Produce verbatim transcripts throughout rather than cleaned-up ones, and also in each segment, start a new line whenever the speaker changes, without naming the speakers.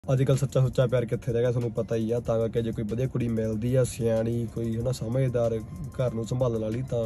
अजकल सच्चा सुच्चा प्यार कित्थे रह गया तुहानूं पता ही आ। तां करके जे कोई वधिया कुड़ी मिलदी आ सियाणी कोई है ना समझदार घर नूं संभालण वाली तां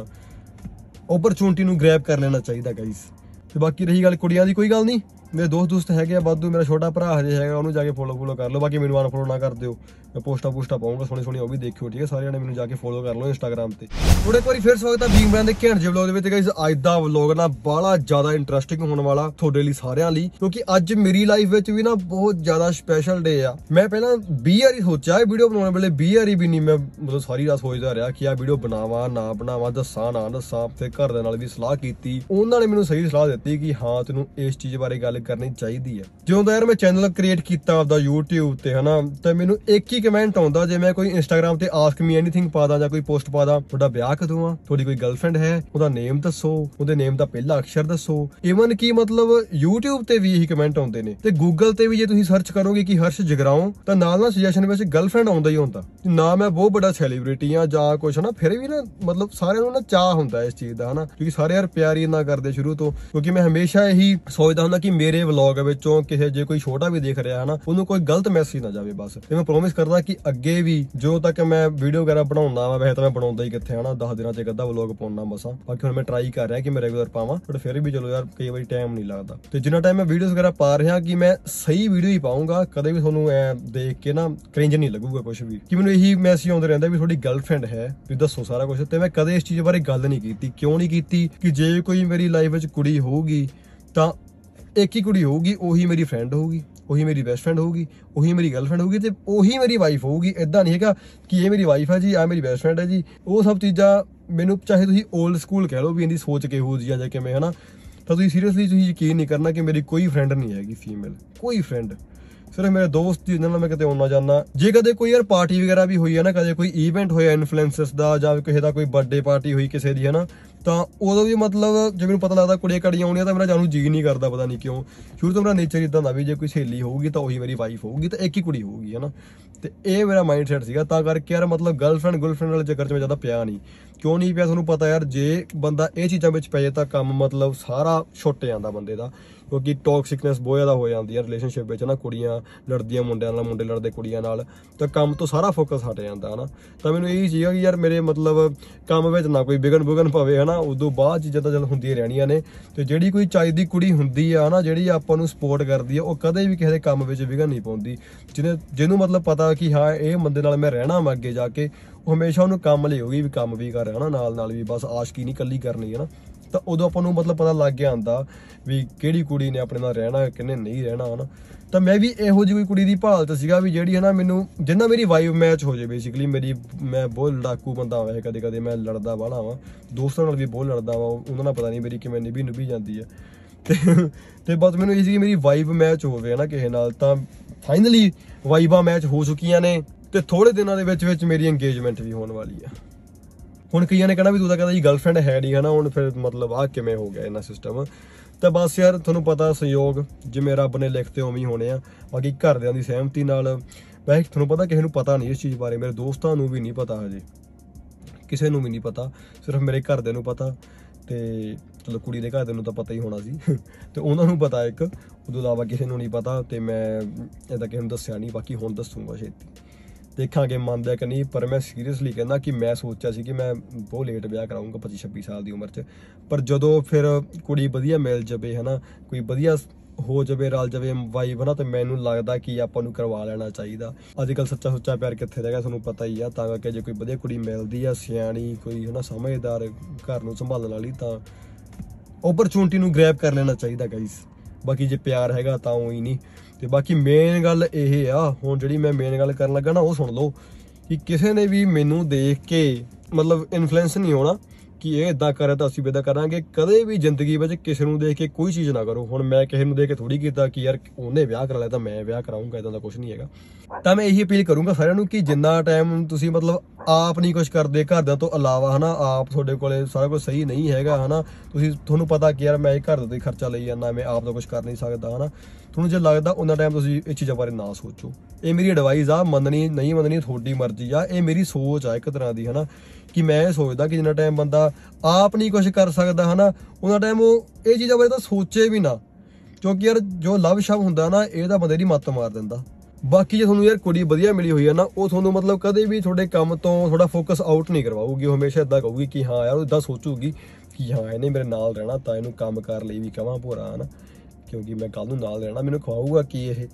ओपरचुनिटी नूं ग्रैब कर लेना चाहिए गाइस। ते बाकी रही गल कुड़ियां दी, कोई गल नहीं, मेरे दोस्त दोस्त है वाधू, मेरा छोटा भरा हजे है उन्होंने जाके फॉलो फॉलो कर लो। बाकी मैनू अनफॉलो ना कर दिओ, मैं पोस्टा पोस्टा पाऊंगा सोहनी सोहनी वो भी देखियो ठीक है। सारे जने मैनू जाके फॉलो कर लो इंस्टाग्राम ते। थोड़े एक बार फिर स्वागत है भीम ब्रांड के घैंट जे व्लॉग दे विच गाइस। अज दा व्लॉग ना बड़ा ज्यादा इंटरस्टिंग होने वाला थोड़े लिए सारियां लिए, क्योंकि अज मेरी लाइफ विच भी ना बहुत ज्यादा स्पैशल डे आ। मैं पहला बीस वारी सोचा वीडियो बनाने वाले, बीस वारी भी नहीं मैं मतलब सारी रात सोचदा रहा कि आ वीडियो बनावा ना बनावा, दस्सां ना दस्सां। फिर घर दे नाल भी सलाह कीती, उन्होंने ने मैनू सही सलाह दित्ती कि हाँ तैनूं इस चीज़ बारे गल करनी चाहिए है। जो यार मैं चैनल क्रिएट किया आपका यूट्यूब ते है ना, तो मैनू एक ही कमेंट आता जे मैं कोई इंस्टाग्राम ते आस्क मी एनीथिंग पा दा, कोई पोस्ट पा दा, तुहाडा ब्याह कदों आ, तुहाडी कोई गर्लफ्रेंड है, उहदा नेम दसो, उहदे नेम दा पहला अक्षर दसो। इवन कि मतलब यूट्यूब ते भी यही कमेंट आते हैं, ते गूगल ते भी जे तुसीं सर्च करोगे कि हर्ष जगराओं तो नाल ना सजेशन में गर्लफ्रेंड आउंदा ही होंदा। ना मैं बहुत बड़ा सैलीब्रिटी हाँ जां कुछ ना, फिर भी ना मतलब सारिਆਂ ਨੂੰ ना चाह होंदा इस चीज़ का है ना, क्योंकि सारे यार प्यार ही ना करते शुरू तो। क्योंकि मैं हमेशा यही सोचता हूँ कि मेरे व्लॉग विचों किसी जे कोई छोटा भी देख रहा है ना, उन्होंने कोई गलत मैसेज ना जाए बस। तो मैं प्रोमिस करदा कि अगे भी जो तक मैं वीडियो वगैरह बनाऊंगा वा, वैसे तो मैं बनाऊंगा ही कित्थे है ना, दस दिन एक अद्धा व्लॉग पाउंदा बसा। बाकी हुण मैं ट्राई कर रहा कि मैं रेगुलर पावां, बट फिर भी चलो यार कई बार टाइम नहीं लगता। तो जिन्ना टाइम मैं वीडियोस वगैरह पा रहा कि मैं सही वीडियो ही पाऊंगा, कदे भी तुहानूं ऐ देख के ना क्रिंज नहीं लगूगा कुछ भी कि मैनूं यही मैसेज आउंदे रहिंदा भी थोड़ी गर्लफ्रेंड है भी दसो सारा कुछ। तो मैं कदे इस चीज़ बारे गल नहीं की। क्यों नहीं की कि जे कोई मेरी लाइफ में कुड़ी होगी तो एक ही कुड़ी होगी, उही मेरी फ्रेंड होगी, उही मेरी बेस्ट फ्रेंड होगी, उही मेरी गर्लफ्रेंड होगी, तो उही मेरी वाइफ होगी। इदा नहीं है कि ये मेरी वाइफ है जी, आ मेरी बेस्ट फ्रेंड है जी। वो सब चीज़ा मैनू चाहे तुम ओल्ड स्कूल कह लो भी इनकी सोच किहो जी जाके मैं है ना, तो तुम सीरीयसली तुम यकीन नहीं करना कि मेरी कोई फ्रेंड नहीं हैगी फीमेल, कोई फ्रेंड, सिर्फ मेरे दोस्त जिन्होंने मैं कितने आना जाना। जे कदे कोई यार पार्टी वगैरह भी हुई है ना, कदे कोई ईवेंट होया इन्फ्लुएंसर्स का जां किसी का कोई बर्थडे पार्टी हुई किसी की है ना, तो उदों भी मतलब जो मैं पता लगता कुड़ियां कड़ियां आउणियां तो मेरा जानू जी नहीं करता, पता नहीं क्यों। शुरू तो मेरा नेचर इदा का भी जे कोई सहेली होगी तो वही मेरी वाइफ होगी, तो एक ही कुड़ी होगी है ना। तो ये मेरा माइंड सैट सीगा, तां करके यार मतलब गर्लफ्रेंड गर्लफ्रेंड वाले चक्कर च मैं ज़्यादा पिया नहीं। क्यों नहीं पिया तुहानूं पता यार, जे बंदा ये चीज़ों में पै जाए तो काम मतलब सारा छुट जाता बंदे का, क्योंकि टॉक्सिकनेस बहुत ज़्यादा हो जाती है रिलेशनशिप में ना। कुड़ियां लड़दियां मुंडियां नाल, मुंडे लड़दे कुड़ियां नाल, तो काम तो सारा फोकस हट जाता है ना। तो मैनूं यही चाहिए कि यार मेरे मतलब काम में ना कोई बिगन बुगन पवे है ना, उदों बाद चीज़ां तो चल होंदियां रहणियां ने। तो जिहड़ी कोई चाहिदी कुड़ी हुंदी आ ना, जिहड़ी आपां नूं सपोर्ट करदी है, वो कदे भी किसी दे काम विच विघन नहीं पाउंदी। जिन्हें जिन्हों मतलब पता कि हाँ ये बंदे नाल मैं रहना वा अगे जाके, वो हमेशा उन्होंने काम लिओगी भी काम भी कर है ना, नाल नाल भी बस आशकी नहीं कल्ली करनी है ना। तो उदों आपां नूं मतलब पता लग गया आंदा भी किहड़ी कुड़ी ने अपने नाल रहना किन्ने नहीं रहना है ना। तो मैं भी इहो जी कोई कुड़ी दी भाल च सीगा भी जिहड़ी है ना मैनूं जिन्ना मेरी वाइब मैच हो जाए बेसिकली। मेरी मैं बहुत लड़ाकू बंदा वैसे कदे कदे मैं लड़दा वाला वां, दोस्तां नाल भी बहुत लड़दा वां, उन्हां नाल पता नहीं मेरी किवें निभी निभी जाती है। ते ते बस मैनूं इह सी कि मेरी वाइब मैच होवे ना किसे नाल, तां फाइनली वाइबां मैच हो चुकियां ने, ते थोड़े दिनों दे विच विच मेरी एंगेजमेंट भी होने वाली है। हुण कईयां ने कहना भी तू तां कहदा जी गर्लफ्रेंड है नहीं है ना, हुण फिर मतलब आ किवें हो गया इन्ना सिस्टम। तो बस यार तुहानूं पता संयोग जिवें रब ने लिखते उवें ही होने आ। बाकी घरदियां दी सहमति नाल, वैसे तुहानूं पता किसी नूं पता नहीं इस चीज़ बारे, मेरे दोस्तां नूं भी नहीं पता, हजे किसी नूं भी नहीं पता, सिर्फ मेरे घरदियां नूं पता। ते चलो कुड़ी दे घरदियां नूं तां पता ही होना सी ते उन्हां नूं पता एक, उदों इलावा किसी नूं नहीं पता। ते मैं इहदा किसी नूं दस्सिया नहीं, बाकी हुण दस्सूंगा छेती, देखांगे मनदा कि नहीं। पर मैं सीरीयसली कहना कि मैं सोचा सी कि मैं बहुत लेट ब्याह कराऊंगा पच्ची छब्बी साल की उम्र च, पर जदों फिर कुड़ी वधिया मिल जाए है ना, कोई वधिया हो जाए रल जाए वाइब है ना, तो मैनूं लगदा कि आपां नूं करवा लेना चाहिए। अजकल सच्चा सुच्चा प्यार कित्थे रह गया तुहानूं पता ही आ। तां करके जे कोई वधिया कुड़ी मिलदी आ सियाणी कोई है ना समझदार घर नूं संभालण वाली, तां ओपरचुनिटी नूं ग्रैब कर लेना चाहिए गाइस। बाकी जे प्यार हैगा तां उही नहीं। तो बाकी मेन गल ये आ, हुण जिहड़ी मैं मेन गल करन लगा ना वो सुन लो कि किसी ने भी मैनू देख के मतलब इन्फ्लुएंस नहीं होना कि ये इदा करे तो असीं भी इदा करांगे। कदे भी जिंदगी में किसी को देख के कोई चीज़ ना करो। हुण मैं किसी को देख के थोड़ी कीता कि यार उन्हें ब्याह करा लिया तो मैं ब्याह कराऊंगा, इदां दा कुछ नहीं हैगा। तो मैं यही अपील करूँगा सारिਆਂ ਨੂੰ कि जिन्ना टाइम तुसीं मतलब आप नहीं कुछ करते घरदिਆਂ तो इलावा है ना, आप तुहाडे कोले सारा कुछ सही नहीं हैगा है ना, तुसीं तुहानूं पता कि यार मैं घर ਦਾ खर्चा लई जाना, मैं आप तो कुछ कर नहीं सकता है ना, तुहानूं जे लगदा उन्ना टाइम तुसीं इस चीज़ों बारे ना सोचो। ये मेरी एडवाइस आ, मननी नहीं मननी थोड़ी मर्जी आ, ये मेरी सोच आ एक तरह की है ना, कि मैं सोचदा कि जिन्ना टाइम बंदा आप नहीं कुछ कर सकता है ना, उन्ना टाइम वो ये चीज़ों बारे तो सोचे भी ना। क्योंकि यार जो लव शव हुंदा ना, ये तां बंदे दी मत्त मार दिंदा। ਬਾਕੀ ਜੇ ਤੁਹਾਨੂੰ ਯਾਰ ਕੁੜੀ ਵਧੀਆ ਮਿਲੀ ਹੋਈ ਹੈ ਨਾ, ਉਹ ਤੁਹਾਨੂੰ ਮਤਲਬ ਕਦੇ ਵੀ ਤੁਹਾਡੇ ਕੰਮ ਤੋਂ ਥੋੜਾ ਫੋਕਸ ਆਊਟ ਨਹੀਂ ਕਰਵਾਊਗੀ। ਉਹ ਹਮੇਸ਼ਾ ਇਦਾਂ ਕਹੂਗੀ ਕਿ ਹਾਂ ਯਾਰ, ਉਹ ਇਦਾਂ ਸੋਚੂਗੀ ਕਿ ਹਾਂ ਇਹਨੇ ਮੇਰੇ ਨਾਲ ਰਹਿਣਾ ਤਾਂ ਇਹਨੂੰ ਕੰਮ ਕਰ ਲਈ ਵੀ ਕਵਾਂ ਭੋਰਾ ਹਨਾ, ਕਿਉਂਕਿ ਮੈਂ ਕੱਲ ਨੂੰ ਨਾਲ ਰਹਿਣਾ, ਮੈਨੂੰ ਖਵਾਊਗਾ ਕੀ ਇਹ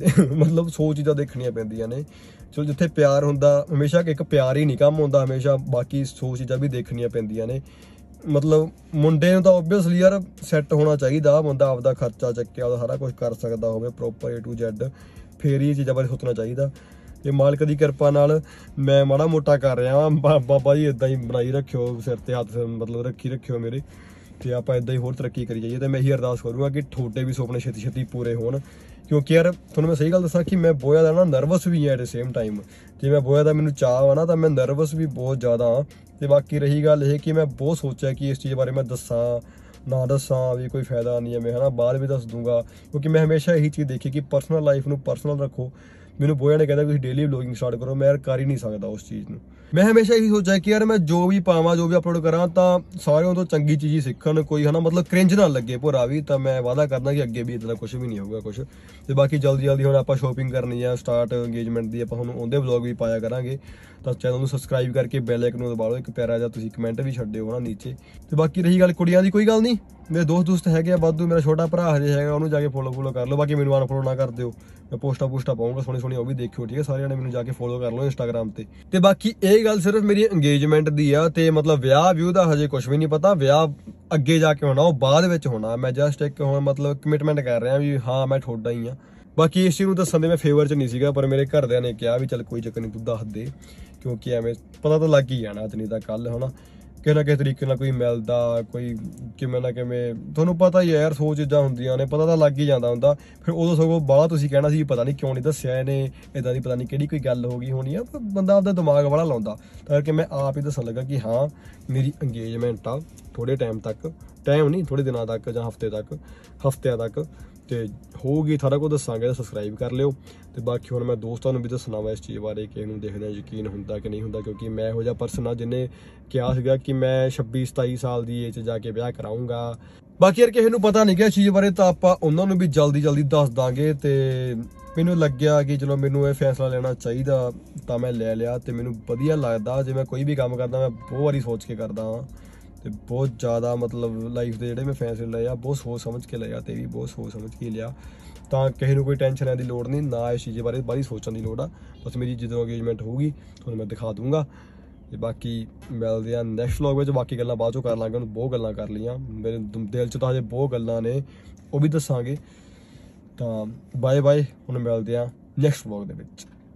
ਮਤਲਬ ਸੌ ਚੀਜ਼ਾਂ ਦੇਖਣੀਆਂ ਪੈਂਦੀਆਂ ਨੇ। ਚਲੋ ਜਿੱਥੇ ਪਿਆਰ ਹੁੰਦਾ ਹਮੇਸ਼ਾ ਇੱਕ ਪਿਆਰ ਹੀ ਨਹੀਂ ਕੰਮ ਹੁੰਦਾ, ਹਮੇਸ਼ਾ ਬਾਕੀ ਸੌ ਚੀਜ਼ਾਂ ਵੀ ਦੇਖਣੀਆਂ ਪੈਂਦੀਆਂ ਨੇ। ਮਤਲਬ ਮੁੰਡੇ ਨੂੰ ਤਾਂ ਓਬਵੀਅਸਲੀ ਯਾਰ ਸੈੱਟ ਹੋਣਾ ਚਾਹੀਦਾ, ਬੰਦਾ ਆਪਦਾ ਖਰਚਾ ਚੱਕਿਆ, ਉਹਦਾ ਸਾਰਾ ਕੁਝ ਕਰ ਸਕਦਾ ਹੋਵੇ ਪ੍ਰੋਪਰ ਏ ਟੂ ਜ਼ੈਡ, ਫੇਰ ਹੀ ਇਹ ਚੀਜ਼ਾਂ ਬਾਰੇ ਸੋਚਣਾ ਚਾਹੀਦਾ। ਤੇ ਮਾਲਕ ਦੀ ਕਿਰਪਾ ਨਾਲ ਮੈਂ ਮਾੜਾ ਮੋਟਾ ਕਰ ਰਿਹਾ ਵਾਂ, ਬਾਬਾ ਜੀ ਇਦਾਂ ਹੀ ਬਣਾਈ ਰੱਖਿਓ, ਸਿਰ ਤੇ ਹੱਥ ਮਤਲਬ ਰੱਖੀ ਰੱਖਿਓ ਮੇਰੇ, ਤੇ ਆਪਾਂ ਇਦਾਂ ਹੀ ਹੋਰ ਤਰੱਕੀ ਕਰੀ ਜਾਈਏ। ਤੇ ਮੈਂ ਇਹੀ ਅਰਦਾਸ ਕਰੂੰਗਾ ਕਿ ਤੁਹਾਡੇ ਵੀ ਸੁਪਨੇ ਛੇਤੀ ਛੇਤੀ ਪੂਰੇ ਹੋਣ, ਕਿਉਂਕਿ ਯਾਰ ਤੁਹਾਨੂੰ ਮੈਂ ਸਹੀ ਗੱਲ ਦੱਸਾਂ ਕਿ ਮੈਂ ਬਹੁਤ ਜ਼ਿਆਦਾ ਨਾ ਨਰਵਸ ਵੀ ਹਾਂ ਐਟ ਦ ਸੇਮ ਟਾਈਮ। ਜੇ ਮੈਂ ਬਹੁਤ ਜ਼ਿਆਦਾ ਮੈਨੂੰ ਚਾਅ ਆ ਨਾ ਤਾਂ ਮੈਂ ਨਰਵਸ ਵੀ ਬਹੁਤ ਜ਼ਿਆਦਾ ਹਾਂ। ਤੇ ਬਾਕੀ ਰਹੀ ਗੱਲ ਇਹ ਕਿ ਮੈਂ ਬਹੁਤ ਸੋਚਿਆ ਕਿ ਇਸ ਚੀਜ਼ ਬਾਰੇ ਮੈਂ ਦੱਸਾਂ ਨਾ ਦੱਸਾਂ ਵੀ ਕੋਈ ਫਾਇਦਾ ਨਹੀਂ ਹੈ, ਮੈਂ ਹਨਾ ਬਾਅਦ ਵੀ ਦੱਸ ਦੂੰਗਾ, ਕਿਉਂਕਿ ਮੈਂ ਹਮੇਸ਼ਾ ਇਹੀ ਚੀਜ਼ ਦੇਖੀ ਕਿ ਪਰਸਨਲ ਲਾਈਫ ਨੂੰ ਪਰਸਨਲ ਰੱਖੋ। ਮੈਨੂੰ ਬੋਇਆ ਨੇ ਕਹਿੰਦਾ ਤੁਸੀਂ ਡੇਲੀ ਵਲੋਗਿੰਗ ਸਟਾਰਟ ਕਰੋ, ਮੈਂ ਯਾਰ ਕਰ ਹੀ ਨਹੀਂ ਸਕਦਾ ਉਸ ਚੀਜ਼ ਨੂੰ। ਮੈਂ ਹਮੇਸ਼ਾ ਇਹੀ ਸੋਚਿਆ ਕਿ ਯਾਰ ਮੈਂ ਜੋ ਵੀ ਪਾਵਾਂ, ਜੋ ਵੀ ਅਪਲੋਡ ਕਰਾਂ ਤਾਂ ਸਾਰਿਆਂ ਤੋਂ ਚੰਗੀ ਚੀਜ਼ ਹੀ ਸਿੱਖਣ, ਕੋਈ ਹਨਾ ਮਤਲਬ ਕ੍ਰਿੰਜ ਨਾ ਲੱਗੇ ਭੋਰਾ ਵੀ। ਤਾਂ ਮੈਂ ਵਾਅਦਾ ਕਰਦਾ ਕਿ ਅੱਗੇ ਵੀ ਇਦਾਂ ਦਾ ਕੁਝ ਵੀ ਨਹੀਂ ਹੋਊਗਾ ਕੁਝ। ਤੇ ਬਾਕੀ ਜਲਦੀ ਜਲਦੀ ਹੁਣ ਆਪਾਂ ਸ਼ੋਪਿੰਗ ਕਰਨੀ ਆ ਸਟਾਰਟ ਇੰਗੇਜਮੈਂਟ ਦੀ, ਆਪਾਂ ਹੁਣ ਉਹਦੇ ਵਲੋਗ ਵੀ ਪਾਇਆ ਕਰਾਂਗੇ। ਤਾਂ ਚੈਨਲ ਨੂੰ ਸਬਸਕ੍ਰਾਈਬ ਕਰਕੇ ਬੈਲ ਆਈਕਨ ਨੂੰ ਦਬਾ ਲਓ, ਇੱਕ ਪਿਆਰਾ ਜਿਹਾ ਤੁਸੀਂ ਕਮੈਂਟ ਵੀ ਛੱਡਿਓ ਨਾ ਨੀਚੇ। ਤੇ ਬਾਕੀ ਰਹੀ ਗੱਲ ਕੁੜੀਆਂ ਦੀ, ਕੋਈ ਗੱਲ ਨਹੀਂ, ਮੇਰੇ ਦੋਸਤ ਦੋਸਤ ਹੈਗੇ ਆ ਵਾਧੂ, ਮੇਰਾ ਛੋਟਾ ਭਰਾ ਹਜੇ ਹੈਗਾ, ਉਹਨੂੰ ਜਾ ਕੇ ਫੋਲੋ ਫੋਲੋ ਕਰ ਲਓ। ਬਾਕੀ ਮੈਨੂੰ ਅਨਫੋਲੋ ਨਾ ਕਰ ਦਿਓ, ਮੈਂ ਪੋਸਟਾਂ ਪੋਸਟਾਂ ਪਾਉਂਗਾ ਸੋਹਣੀ ਸੋਹਣੀ, ਉਹ ਵੀ ਦੇਖਿਓ ਠੀਕ ਹੈ। ਸਾਰਿਆਂ ਨੇ ਮੈਨੂੰ ਜਾ ਕੇ ਫੋਲੋ ਕਰ ਲਓ ਇੰਸਟਾਗ੍ਰਾਮ ਤੇ। ਤੇ ਬਾਕੀ ਇਹ ਗੱਲ ਸਿਰਫ ਮੇਰੀ ਇੰਗੇਜਮੈਂਟ ਦੀ ਆ, ਤੇ ਮਤਲਬ ਵਿਆਹ ਵਿਊ ਦਾ ਹਜੇ ਕੁਝ ਵੀ ਨਹੀਂ ਪਤਾ, ਵਿਆਹ ਅੱਗੇ ਜਾ ਕੇ ਹੋਣਾ, ਉਹ ਬਾਅਦ ਵਿੱਚ ਹੋਣਾ। ਮੈਂ ਜਸਟ ਇੱਕ ਹੁਣ ਮਤਲਬ ਕਮਿਟਮੈਂਟ ਕਰ ਰਿਹਾ ਵੀ ਹਾਂ ਮੈਂ ਤੁਹਾਡਾ ਹੀ ਆ। ਬਾਕੀ ਇਸ ਚੀਜ਼ ਨੂੰ ਦੱਸਣ ਦੇ ਮੈਂ ਫੇਵਰ 'ਚ ਨਹੀਂ ਸੀਗਾ, ਪਰ ਮੇਰੇ ਘਰਦਿਆਂ ਨੇ ਕਿਹਾ ਵੀ ਚੱਲ ਕੋਈ ਚੱਕਰ ਨਹੀਂ ਤੂੰ ਦੱਸ ਦੇ, ਕਿਉਂਕਿ ਐਵੇਂ ਪਤਾ ਤਾਂ ਲੱਗ ਹੀ ਜਾਣਾ ਅੱਜ ਨਹੀਂ ਤਾਂ ਕੱਲ ਹਨਾ, ਕਿਸੇ ਨਾ ਕਿਸੇ ਤਰੀਕੇ ਨਾਲ ਕੋਈ ਮਿਲਦਾ, ਕੋਈ ਕਿਵੇਂ ਨਾ ਕਿਵੇਂ, ਤੁਹਾਨੂੰ ਪਤਾ ਹੀ ਹੈ ਯਾਰ ਸੌ ਚੀਜ਼ਾਂ ਹੁੰਦੀਆਂ ਨੇ, ਪਤਾ ਤਾਂ ਲੱਗ ਹੀ ਜਾਂਦਾ ਹੁੰਦਾ। ਫਿਰ ਉਦੋਂ ਸਗੋਂ ਬਾਹਲਾ ਤੁਸੀਂ ਕਹਿਣਾ ਸੀ ਪਤਾ ਨਹੀਂ ਕਿਉਂ ਨਹੀਂ ਦੱਸਿਆ ਇਹਨੇ, ਇੱਦਾਂ ਦੀ ਪਤਾ ਨਹੀਂ ਕਿਹੜੀ ਕੋਈ ਗੱਲ ਹੋ ਗਈ ਹੋਣੀ ਆ, ਬੰਦਾ ਆਪਦਾ ਦਿਮਾਗ ਵਾਲਾ ਲਾਉਂਦਾ। ਤਾਂ ਕਰਕੇ ਮੈਂ ਆਪ ਹੀ ਦੱਸਣ ਲੱਗਾ ਕਿ ਹਾਂ ਮੇਰੀ ਇੰਗੇਜਮੈਂਟ ਆ ਥੋੜ੍ਹੇ ਟਾਈਮ ਤੱਕ, ਟਾਈਮ ਨਹੀਂ ਥੋੜ੍ਹੇ ਦਿਨਾਂ ਤੱਕ ਜਾਂ ਹਫ਼ਤੇ ਤੱਕ, ਹਫ਼ਤਿਆਂ ਤੱਕ ਤੇ ਹੋਊਗੀ, ਸਾਰਾ ਕੁਝ ਦੱਸਾਂਗੇ। ਤਾਂ ਸਬਸਕ੍ਰਾਈਬ ਕਰ ਲਿਓ। ਤੇ ਬਾਕੀ ਹੁਣ ਮੈਂ ਦੋਸਤਾਂ ਨੂੰ ਵੀ ਦੱਸਣਾ ਵਾ ਇਸ ਚੀਜ਼ ਬਾਰੇ ਕਿ ਇਹਨੂੰ ਦੇਖਦੇ ਯਕੀਨ ਹੁੰਦਾ ਕਿ ਨਹੀਂ ਹੁੰਦਾ, ਕਿਉਂਕਿ ਮੈਂ ਇਹੋ ਜਿਹਾ ਪਰਸਨ ਆ ਜਿਹਨੇ ਕਿਹਾ ਸੀਗਾ ਕਿ ਮੈਂ ਛੱਬੀ ਸਤਾਈ ਸਾਲ ਦੀ ਏਜ 'ਚ ਜਾ ਕੇ ਵਿਆਹ ਕਰਾਊਂਗਾ। ਬਾਕੀ ਯਾਰ ਕਿਸੇ ਨੂੰ ਪਤਾ ਨਹੀਂ ਗਿਆ ਚੀਜ਼ ਬਾਰੇ, ਤਾਂ ਆਪਾਂ ਉਹਨਾਂ ਨੂੰ ਵੀ ਜਲਦੀ ਜਲਦੀ ਦੱਸ ਦਾਂਗੇ। ਤੇ ਮੈਨੂੰ ਲੱਗਿਆ ਕਿ ਚਲੋ ਮੈਨੂੰ ਇਹ ਫੈਸਲਾ ਲੈਣਾ ਚਾਹੀਦਾ ਤਾਂ ਮੈਂ ਲੈ ਲਿਆ, ਤੇ ਮੈਨੂੰ ਵਧੀਆ ਲੱਗਦਾ। ਜੇ ਮੈਂ ਕੋਈ ਵੀ ਕੰਮ ਕਰਦਾ ਮੈਂ ਬਹੁਤ ਵਾਰੀ ਸੋਚ ਕੇ ਕਰਦਾ ਹਾਂ, ਤੇ ਬਹੁਤ ਜ਼ਿਆਦਾ ਮਤਲਬ ਲਾਈਫ ਦੇ ਜਿਹੜੇ ਮੈਂ ਫੈਸਲੇ ਲਏ ਆ ਬਹੁਤ ਸੋਚ ਸਮਝ ਕੇ ਲਏ ਆ, ਤੇ ਵੀ ਬਹੁਤ ਸੋਚ ਸਮਝ ਕੇ ਲਿਆ। ਤਾਂ ਕਿਸੇ ਨੂੰ ਕੋਈ ਟੈਨਸ਼ਨ ਲੈਣ ਦੀ ਲੋੜ ਨਹੀਂ, ਨਾ ਇਸ ਚੀਜ਼ ਬਾਰੇ ਬਾਹਲੀ ਸੋਚਣ ਦੀ ਲੋੜ ਆ। ਬਸ ਮੇਰੀ ਜਦੋਂ ਇੰਗੇਜਮੈਂਟ ਹੋਊਗੀ ਤੁਹਾਨੂੰ ਮੈਂ ਦਿਖਾ ਦੂੰਗਾ। ਤੇ ਬਾਕੀ ਮਿਲਦੇ ਆ ਨੈਕਸਟ ਵਲੌਗ ਵਿੱਚ, ਬਾਕੀ ਗੱਲਾਂ ਬਾਅਦ ਚੋਂ ਕਰ ਲਾਂਗੇ, ਉਹਨੂੰ ਬਹੁਤ ਗੱਲਾਂ ਕਰ ਲਈਆਂ ਮੇਰੇ ਦਿਲ 'ਚ ਤਾਂ ਹਜੇ ਬਹੁਤ ਗੱਲਾਂ ਨੇ, ਉਹ ਵੀ ਦੱਸਾਂਗੇ। ਤਾਂ ਬਾਏ ਬਾਏ, ਹੁਣ ਮਿਲਦੇ ਆ ਨੈਕਸਟ ਵਲੌਗ ਦੇ ਵਿੱਚ।